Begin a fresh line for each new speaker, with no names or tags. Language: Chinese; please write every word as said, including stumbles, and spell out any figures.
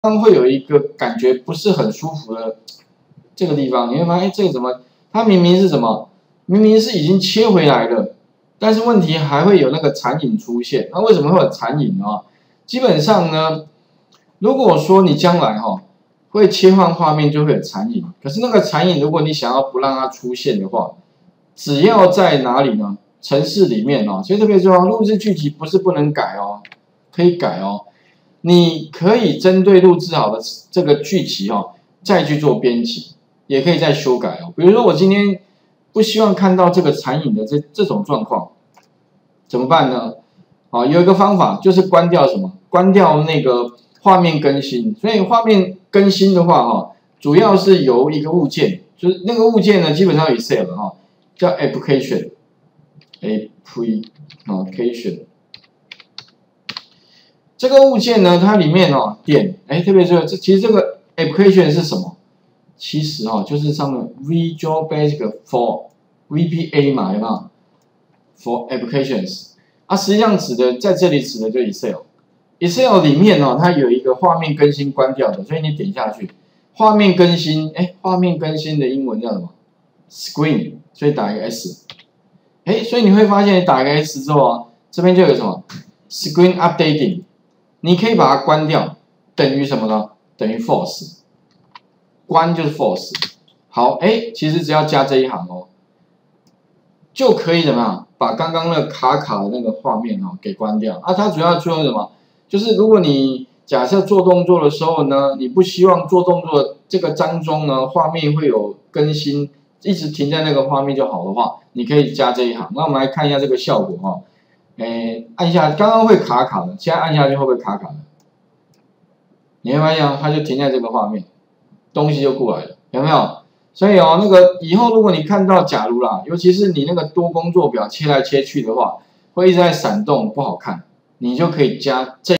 刚会有一个感觉不是很舒服的这个地方，你会发现，哎，这个怎么？它明明是什么？明明是已经切回来了，但是问题还会有那个残影出现。那为什么会有残影呢？基本上呢，如果说你将来哈、哦、会切换画面，就会有残影。可是那个残影，如果你想要不让它出现的话，只要在哪里呢？程式里面哦，所以特别重要，录制剧集不是不能改哦，可以改哦。你可以针对录制好的这个剧集哦，再去做编辑，也可以再修改哦。比如说我今天不希望看到这个残影的这这种状况，怎么办呢？啊，有一个方法就是关掉什么？关掉那个画面更新。所以画面更新的话哈，主要是由一个物件，就是那个物件呢，基本上 Excel 哈，叫 application，application。这个物件呢，它里面哦点，哎，特别是这其实这个 application 是什么？其实哦就是上面 Visual Basic for V B A 嘛，有没有 ？For applications， 啊，实际上指的在这里指的就 Excel。Excel 里面哦，它有一个画面更新关掉的，所以你点下去，画面更新，哎，画面更新的英文叫什么 ？Screen， 所以打一个 S， 哎，所以你会发现你打一个 S 之后啊，这边就有什么 Screen Updating。你可以把它关掉，等于什么呢？等于 false， 关就是 false。好，哎，其实只要加这一行哦，就可以怎么样？把刚刚那个卡卡的那个画面哦给关掉。啊，它主要作用什么？就是如果你假设做动作的时候呢，你不希望做动作这个当中呢画面会有更新，一直停在那个画面就好的话，你可以加这一行。那我们来看一下这个效果哈、哦。诶，按下刚刚会卡卡的，现在按下去会不会卡卡的？你会发现它就停在这个画面，东西就过来了，有没有？所以哦，那个以后如果你看到，假如啦，尤其是你那个多工作表切来切去的话，会一直在闪动，不好看，你就可以加这。